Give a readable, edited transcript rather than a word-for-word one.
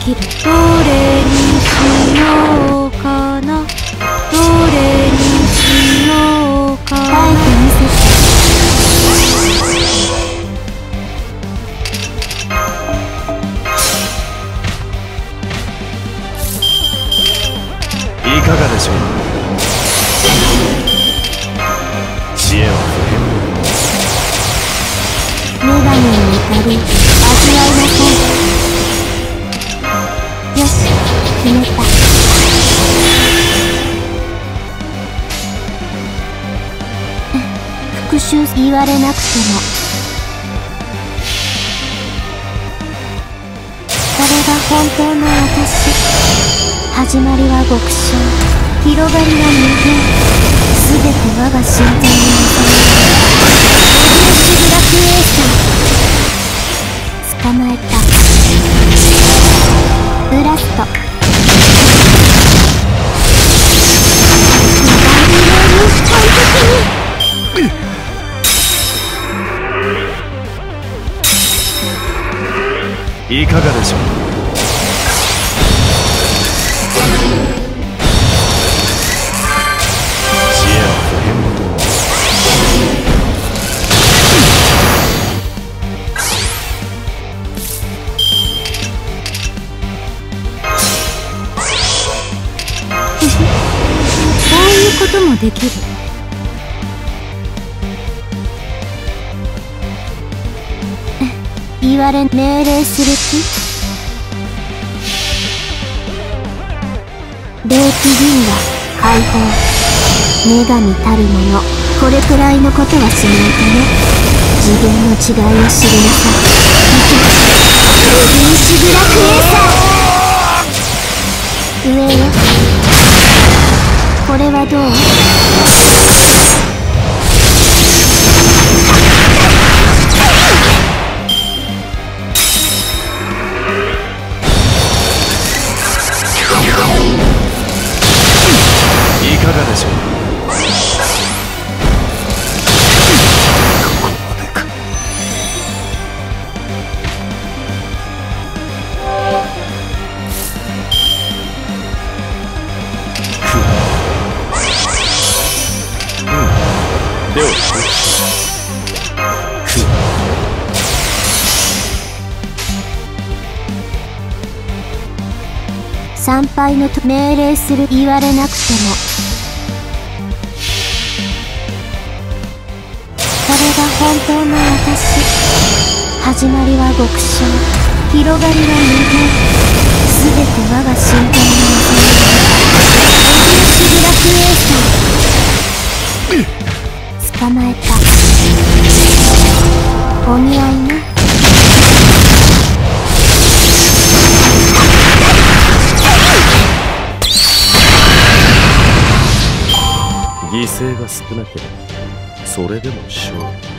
きる。どれにしようかな、どれにしようかな。耐えてみせて。 いかがでしょう。知恵は不変。 女神の怒り、味わいなさい。よし、決めた。復讐言われなくても。これが本当の私。始まりは極小、広がりは無限。すべて我が心臓に望む。オデュース・ブラックエーサー。捕まえた。ブラスト。 いかがでしょう。知恵は不変。 こういうこともできる。言われ命令する気。霊気銀河解放。女神たるもの、これくらいのことはしないとね。次元の違いを知りなさい。オデュース・ブラックエーサー。上よ。これはどう？ いかがでしょう。ここまでか。では参拝のと命令する。言われなくても。これが本当の私。始まりは極小、広がりは無限。すべて我が心臓に望む。オデュース・ブラックエーサー。捕まえた。お似合いね。 犠牲が少なければそれでも勝利。